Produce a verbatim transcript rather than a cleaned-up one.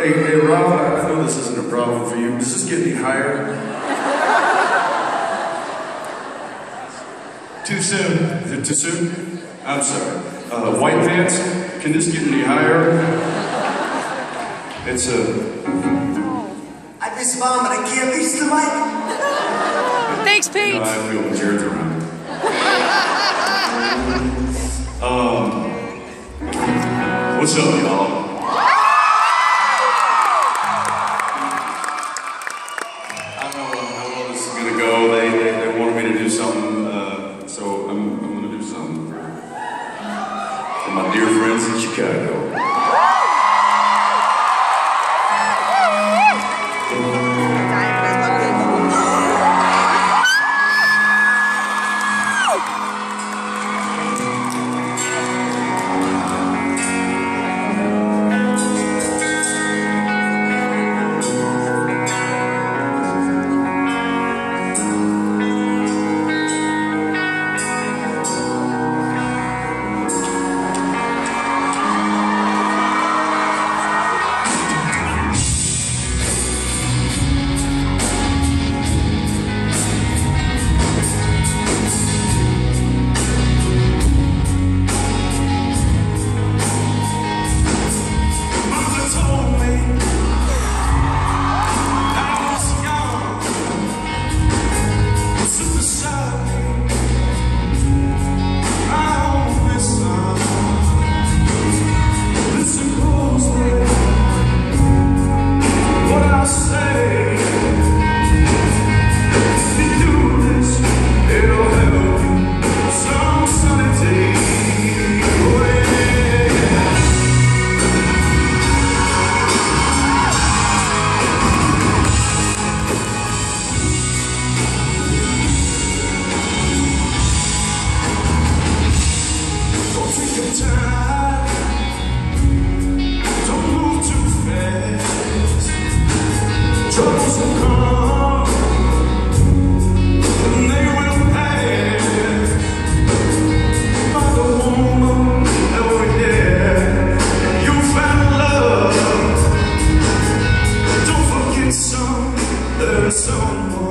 Hey, hey, Rob, I know this isn't a problem for you. Does this get any higher? Too soon. Is it too soon? I'm sorry. Uh, white pants, can this get any higher? It's a... I miss mom, but I can't reach the mic. Thanks, Pete. No, I feel when Jared's around. um, what's up, y'all? I don't know how well this is gonna go. They, they, they wanted me to do something, uh, so I'm, I'm gonna do something for, for my dear friends in Chicago. Troubles will come, and they will pass. Find a woman, oh yeah, and you'll find love. Don't forget some, there's someone.